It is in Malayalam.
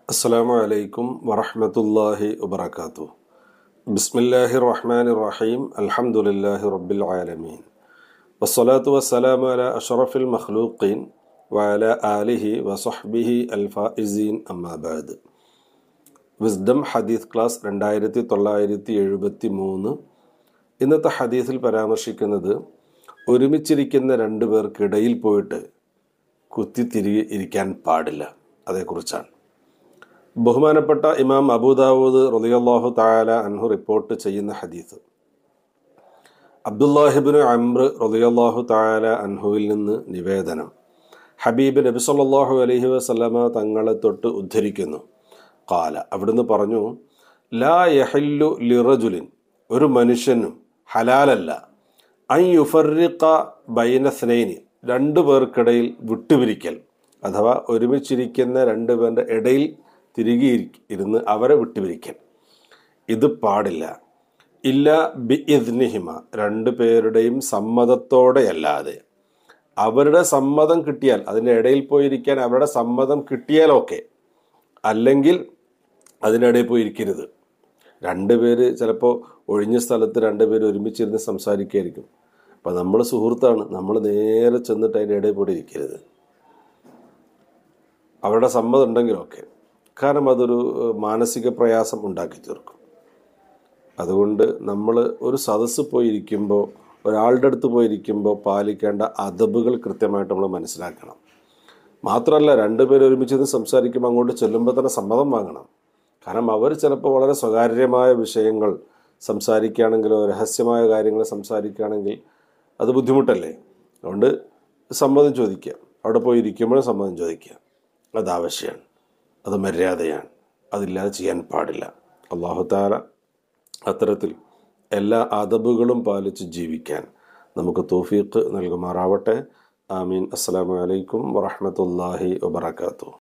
അസ്സലാമു അലൈക്കും വറഹ്മത്തുള്ളാഹി വബറകാതുഹു. ബിസ്മില്ലാഹിർ റഹ്മാനിർ റഹീം. അൽഹംദുലില്ലാഹി റബ്ബിൽ ആലമീൻ. വസ്സലാത്തു വസ്സലാമു അലാ അഷ്റഫിൽ മഖ്ലൂഖീൻ വഅലാ ആലിഹി വസഹ്ബിഹി അൽ ഫായിസീൻ. അമ്മാ ബഅദ്. വിസ്ഡം ഹദീസ് ക്ലാസ് 2973. ഇന്നത്തെ ഹദീസിൽ പരാമർശിക്കുന്നത് ഒരുമിച്ചിരിക്കുന്ന രണ്ടു പേർക്കിടയിൽ പോയിട്ട് കുത്തിത്തിരികെ ഇരിക്കാൻ പാടില്ല, അതേക്കുറിച്ചാണ്. ബഹുമാനപ്പെട്ട ഇമാം അബൂദാവൂദ് റളിയല്ലാഹു തആല അൻഹു റിപ്പോർട്ട് ചെയ്യുന്ന ഹദീസ്, അബ്ദുല്ലാഹിബ്നു അംർ റളിയല്ലാഹു തആല അൻഹുവിൽ നിന്ന് നിവേദനം. ഹബീബ് നബി സല്ലല്ലാഹു അലൈഹി വസല്ലമ തങ്ങളെ തൊട്ട് ഉദ്ധരിക്കുന്നു. ഖാല, അവിടുന്ന് പറഞ്ഞു, ലാ യഹില്ലു ലിറജുലിൻ, ഒരു മനുഷ്യനും ഹലാലല്ല, അൻ യുഫർരിഖ ബൈന സ്നൈനി, രണ്ടു പേർക്കിടയിൽ വിട്ടുപിരിക്കൽ, അഥവാ ഒരുമിച്ചിരിക്കുന്ന രണ്ടു പേരുടെ ഇടയിൽ തിരികെ ഇരുന്ന് അവരെ വിട്ടുപിരിക്കൽ. ഇത് പാടില്ല. ഇല്ല ബി ഇദ്നിഹിമ, രണ്ടു പേരുടെയും സമ്മതത്തോടെയല്ലാതെ. അവരുടെ സമ്മതം കിട്ടിയാൽ, അതിൻ്റെ ഇടയിൽ പോയിരിക്കാൻ അവരുടെ സമ്മതം കിട്ടിയാലൊക്കെ, അല്ലെങ്കിൽ അതിനിടയിൽ പോയിരിക്കരുത്. രണ്ടുപേര് ചിലപ്പോൾ ഒഴിഞ്ഞ സ്ഥലത്ത് രണ്ടുപേര് ഒരുമിച്ചിരുന്ന് സംസാരിക്കുകയായിരിക്കും. അപ്പം നമ്മൾ സുഹൃത്താണ്, നമ്മൾ നേരെ ചെന്നിട്ട് അതിൻ്റെ ഇടയിൽ പോയി ഇരിക്കരുത്. അവരുടെ സമ്മതം ഉണ്ടെങ്കിലൊക്കെ, കാരണം അതൊരു മാനസിക പ്രയാസം ഉണ്ടാക്കി തീർക്കും. അതുകൊണ്ട് നമ്മൾ ഒരു സദസ്സ് പോയിരിക്കുമ്പോൾ, ഒരാളുടെ അടുത്ത് പോയിരിക്കുമ്പോൾ പാലിക്കേണ്ട അദബുകൾ കൃത്യമായിട്ട് നമ്മൾ മനസ്സിലാക്കണം. മാത്രമല്ല, രണ്ടുപേരും ഒരുമിച്ച് സംസാരിക്കുമ്പോൾ അങ്ങോട്ട് ചെല്ലുമ്പോൾ തന്നെ സമ്മതം വാങ്ങണം. കാരണം അവർ ചിലപ്പോൾ വളരെ സ്വകാര്യമായ വിഷയങ്ങൾ സംസാരിക്കുകയാണെങ്കിലോ രഹസ്യമായ കാര്യങ്ങൾ സംസാരിക്കുകയാണെങ്കിൽ അത് ബുദ്ധിമുട്ടല്ലേ. അതുകൊണ്ട് സമ്മതം ചോദിക്കുക, അവിടെ പോയി ഇരിക്കുമ്പോഴും സമ്മതം ചോദിക്കുക. അത് ആവശ്യമാണ്, അത് മര്യാദയാണ്, അതില്ലാതെ ചെയ്യാൻ പാടില്ല. അല്ലാഹു തആല അത്തരത്തിൽ എല്ലാ അദബുകളും പാലിച്ച് ജീവിക്കാൻ നമുക്ക് തൗഫീഖ് നൽകുമാറാവട്ടെ. ആമീൻ. അസ്സലാമു അലൈക്കും വറഹ്മത്തുള്ളാഹി വബറകാതുഹു.